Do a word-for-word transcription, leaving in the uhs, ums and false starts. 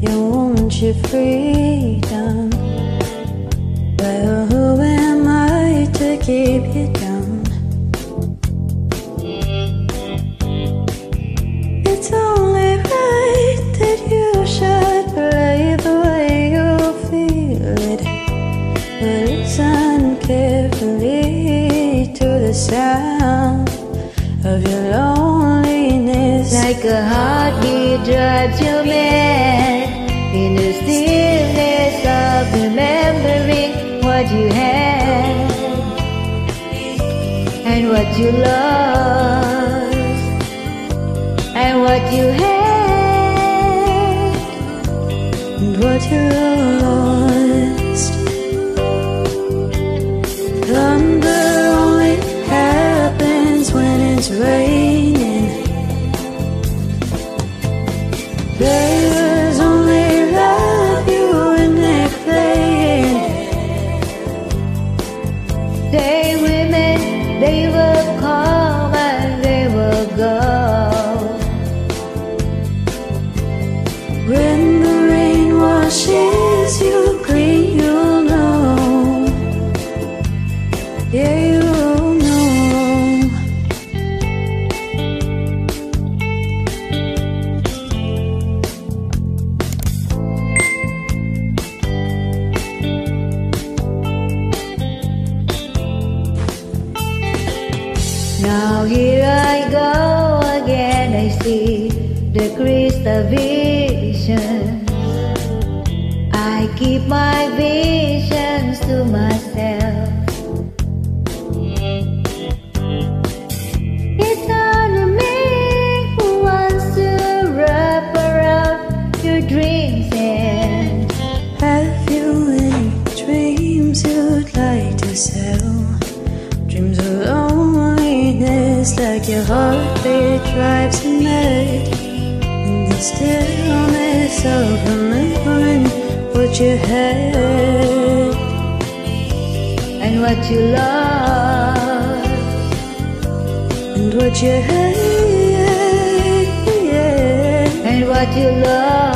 You want your freedom. Well, who am I to keep you down? It's only right that you should play the way you feel it. But listen carefully to the sound of your loneliness. Like a heartbeat drives you mad, in the stillness of remembering what you had and what you lost and what you had and what you lost. Thunder only happens when it's raining. Players only love you when they're playing. Day women, they will come and they will go. When the rain washes you clean, you'll know. Yeah, you'll know. Now here I go again, I see the crystal vision. I keep my visions to myself. It's only me who wants to wrap around your dreams. And have you any dreams you'd like to sell? Dreams of loneliness, like your heartbeat drives you mad. In the stillness of remembering what you had and what you lost and what you had, yeah, and what you lost.